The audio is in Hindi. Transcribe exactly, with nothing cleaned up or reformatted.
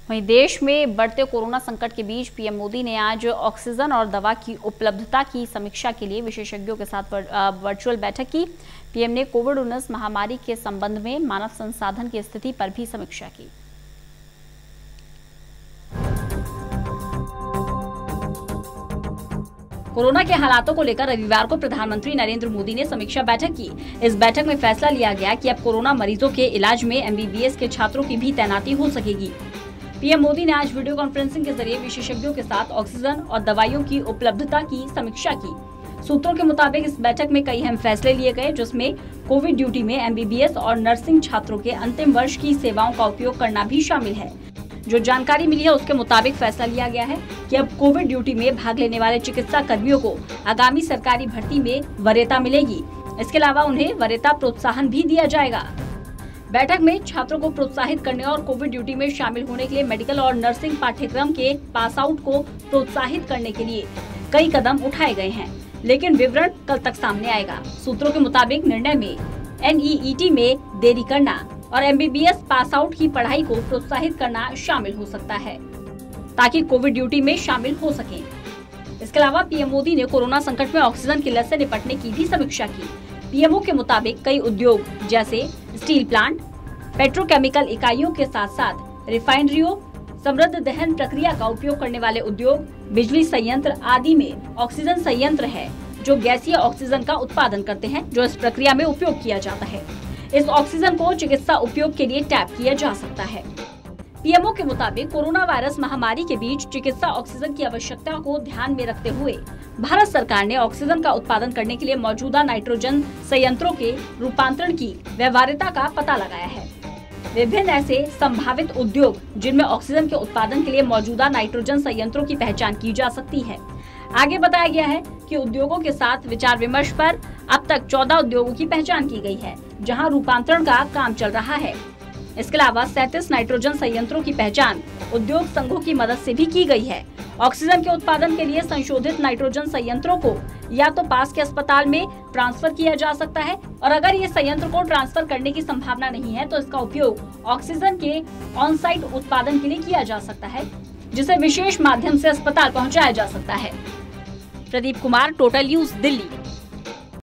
वहीं देश में बढ़ते कोरोना संकट के बीच पीएम मोदी ने आज ऑक्सीजन और दवा की उपलब्धता की समीक्षा के लिए विशेषज्ञों के साथ वर्चुअल बैठक की। पीएम ने कोविड उन्नीस महामारी के संबंध में मानव संसाधन की स्थिति पर भी समीक्षा की। कोरोना के हालातों को लेकर रविवार को प्रधानमंत्री नरेंद्र मोदी ने समीक्षा बैठक की। इस बैठक में फैसला लिया गया कि अब कोरोना मरीजों के इलाज में एमबीबीएस के छात्रों की भी तैनाती हो सकेगी। पीएम मोदी ने आज वीडियो कॉन्फ्रेंसिंग के जरिए विशेषज्ञों के साथ ऑक्सीजन और दवाइयों की उपलब्धता की समीक्षा की। सूत्रों के मुताबिक इस बैठक में कई अहम फैसले लिए गए, जिसमें कोविड ड्यूटी में एमबीबीएस और नर्सिंग छात्रों के अंतिम वर्ष की सेवाओं का उपयोग करना भी शामिल है। जो जानकारी मिली है उसके मुताबिक फैसला लिया गया है कि अब कोविड ड्यूटी में भाग लेने वाले चिकित्सा कर्मियों को आगामी सरकारी भर्ती में वरीयता मिलेगी। इसके अलावा उन्हें वरीयता प्रोत्साहन भी दिया जाएगा। बैठक में छात्रों को प्रोत्साहित करने और कोविड ड्यूटी में शामिल होने के लिए मेडिकल और नर्सिंग पाठ्यक्रम के पास आउट को प्रोत्साहित करने के लिए कई कदम उठाए गए हैं, लेकिन विवरण कल तक सामने आएगा। सूत्रों के मुताबिक निर्णय में एनईईटी में देरी करना और एमबीबीएस पास आउट की पढ़ाई को प्रोत्साहित करना शामिल हो सकता है, ताकि कोविड ड्यूटी में शामिल हो सके। इसके अलावा पीएम मोदी ने कोरोना संकट में ऑक्सीजन की लत से निपटने की भी समीक्षा की। पीएमओ के मुताबिक कई उद्योग जैसे स्टील प्लांट, पेट्रोकेमिकल इकाइयों के साथ साथ रिफाइनरियों, समृद्ध दहन प्रक्रिया का उपयोग करने वाले उद्योग, बिजली संयंत्र आदि में ऑक्सीजन संयंत्र है जो गैसीय ऑक्सीजन का उत्पादन करते हैं, जो इस प्रक्रिया में उपयोग किया जाता है। इस ऑक्सीजन को चिकित्सा उपयोग के लिए टैप किया जा सकता है। पीएमओ के मुताबिक कोरोना वायरस महामारी के बीच चिकित्सा ऑक्सीजन की आवश्यकता को ध्यान में रखते हुए भारत सरकार ने ऑक्सीजन का उत्पादन करने के लिए मौजूदा नाइट्रोजन संयंत्रों के रूपांतरण की व्यवहार्यता का पता लगाया है। विभिन्न ऐसे संभावित उद्योग जिनमें ऑक्सीजन के उत्पादन के लिए मौजूदा नाइट्रोजन संयंत्रों की पहचान की जा सकती है। आगे बताया गया है कि उद्योगों के साथ विचार विमर्श पर अब तक चौदह उद्योगों की पहचान की गई है, जहां रूपांतरण का काम चल रहा है। इसके अलावा सैंतीस नाइट्रोजन संयंत्रों की पहचान उद्योग संघों की मदद से भी की गई है। ऑक्सीजन के उत्पादन के लिए संशोधित नाइट्रोजन संयंत्रों को या तो पास के अस्पताल में ट्रांसफर किया जा सकता है, और अगर ये संयंत्र को ट्रांसफर करने की संभावना नहीं है तो इसका उपयोग ऑक्सीजन के ऑन साइट उत्पादन के लिए किया जा सकता है, जिसे विशेष माध्यम से अस्पताल पहुँचाया जा सकता है। Pradeep Kumar, total news, Delhi.